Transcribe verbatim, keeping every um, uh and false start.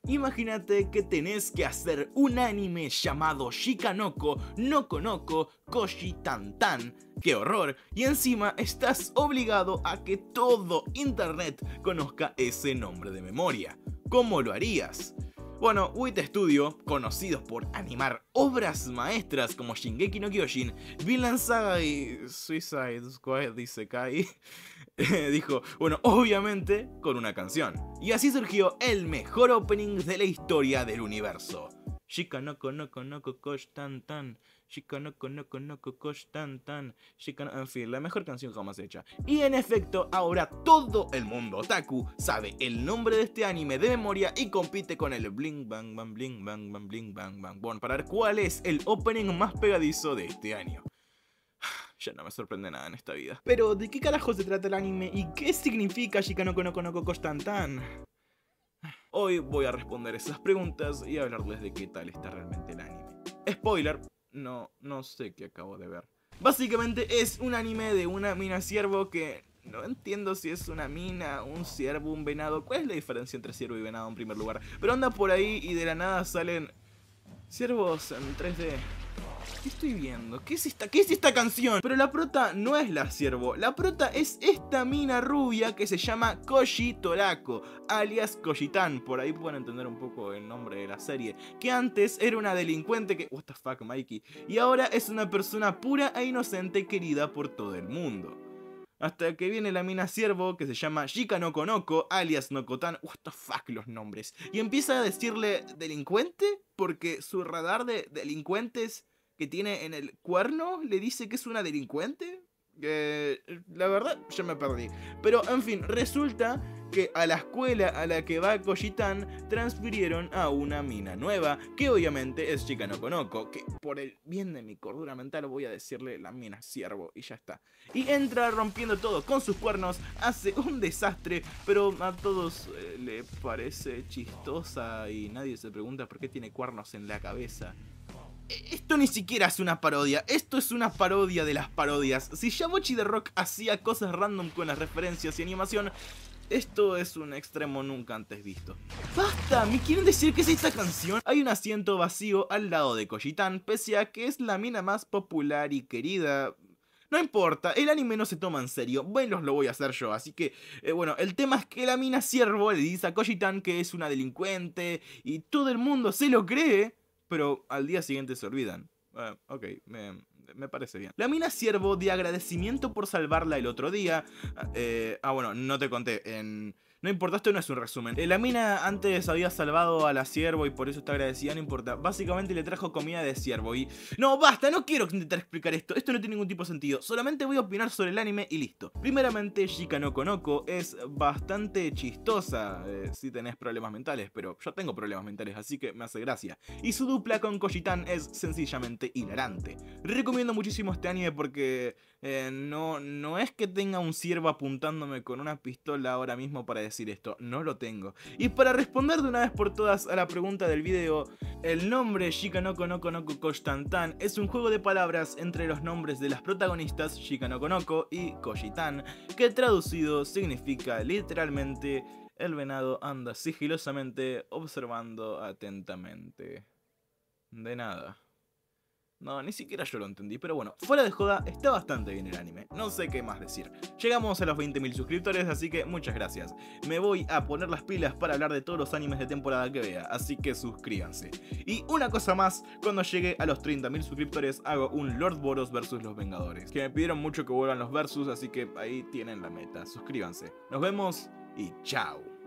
Imagínate que tenés que hacer un anime llamado Shikanoko no Konoko Koshi Tantan. ¡Qué horror! Y encima estás obligado a que todo internet conozca ese nombre de memoria. ¿Cómo lo harías? Bueno, W I T Studio, conocidos por animar obras maestras como Shingeki no Kyojin, Vinland Saga y Suicide Squad Isekai, dijo, bueno, obviamente con una canción. Y así surgió el mejor opening de la historia del universo. Shikanoko no Konoko Koshi Tantan, Shikanoko no Konoko Koshi Tantan, Shikanoko... En fin, la mejor canción jamás hecha. Y en efecto, ahora todo el mundo otaku sabe el nombre de este anime de memoria y compite con el bling bang bang bling bang bang bling bang bang bon para ver cuál es el opening más pegadizo de este año. Ya no me sorprende nada en esta vida. Pero, ¿de qué carajo se trata el anime y qué significa Shikanoko no Konoko Koshi Tantan? Hoy voy a responder esas preguntas y hablarles de qué tal está realmente el anime. Spoiler, no, no sé qué acabo de ver. Básicamente es un anime de una mina ciervo que no entiendo si es una mina, un ciervo, un venado. ¿Cuál es la diferencia entre ciervo y venado en primer lugar? Pero anda por ahí y de la nada salen ciervos en tres D. ¿Qué estoy viendo? ¿Qué es esta, qué es esta canción? Pero la prota no es la ciervo. La prota es esta mina rubia que se llama Koshi Torako, alias Koshi-tan. Por ahí pueden entender un poco el nombre de la serie. Que antes era una delincuente que... What the fuck, Mikey. Y ahora es una persona pura e inocente querida por todo el mundo. Hasta que viene la mina ciervo que se llama Shikanoko Noko, alias Nokotan. What the fuck los nombres. Y empieza a decirle delincuente porque su radar de delincuentes que tiene en el cuerno le dice que es una delincuente. Eh, la verdad ya me perdí. Pero en fin, resulta que a la escuela a la que va Koshi-tan transfirieron a una mina nueva, que obviamente es Shikanoko Noko, que por el bien de mi cordura mental voy a decirle la mina ciervo y ya está. Y entra rompiendo todo con sus cuernos, hace un desastre, pero a todos eh, le parece chistosa y nadie se pregunta por qué tiene cuernos en la cabeza. Esto ni siquiera es una parodia, esto es una parodia de las parodias. Si ya Bocchi the Rock hacía cosas random con las referencias y animación, esto es un extremo nunca antes visto. ¡Basta! ¿Me quieren decir que es esta canción? Hay un asiento vacío al lado de Koshi-tan, pese a que es la mina más popular y querida. No importa, el anime no se toma en serio, bueno, lo voy a hacer yo, así que, eh, bueno, el tema es que la mina ciervo le dice a Koshi-tan que es una delincuente y todo el mundo se lo cree. Pero al día siguiente se olvidan. Uh, ok, me, me parece bien. La mina ciervo, de agradecimiento por salvarla el otro día. Eh, ah, bueno, no te conté. En... No importa, esto no es un resumen. La mina antes había salvado a la ciervo y por eso está agradecida, no importa. Básicamente le trajo comida de ciervo y... No, basta, no quiero intentar explicar esto. Esto no tiene ningún tipo de sentido. Solamente voy a opinar sobre el anime y listo. Primeramente, Shikanoko Noko es bastante chistosa eh, si tenés problemas mentales, pero yo tengo problemas mentales, así que me hace gracia. Y su dupla con Koshi-tan es sencillamente hilarante. Recomiendo muchísimo este anime porque eh, no, no es que tenga un ciervo apuntándome con una pistola ahora mismo para decir esto, no lo tengo. Y para responder de una vez por todas a la pregunta del video, el nombre Shikanoko no Konoko Koshi Tantan es un juego de palabras entre los nombres de las protagonistas Shikanoko Noko y Koshi-tan, que traducido significa literalmente el venado anda sigilosamente observando atentamente. De nada. No, ni siquiera yo lo entendí, pero bueno, fuera de joda, está bastante bien el anime, no sé qué más decir. Llegamos a los veinte mil suscriptores, así que muchas gracias. Me voy a poner las pilas para hablar de todos los animes de temporada que vea, así que suscríbanse. Y una cosa más, cuando llegue a los treinta mil suscriptores hago un Lord Boros versus los Vengadores, que me pidieron mucho que vuelvan los versus, así que ahí tienen la meta. Suscríbanse. Nos vemos y chao.